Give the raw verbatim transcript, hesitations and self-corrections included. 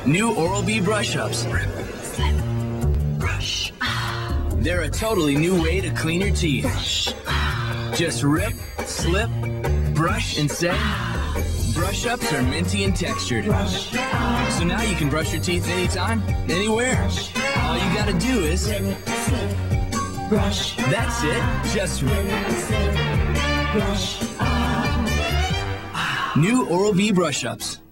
New Oral-B Brush-Ups. Rip, slip, brush. They're a totally new way to clean your teeth. Brush. Just rip, slip, brush, and say, Brush-Ups are minty and textured. Brush. So now you can brush your teeth anytime, anywhere. All you gotta do is... Rip, slip, brush. That's it. Just rip. Rip, slip, brush. New Oral-B Brush-Ups.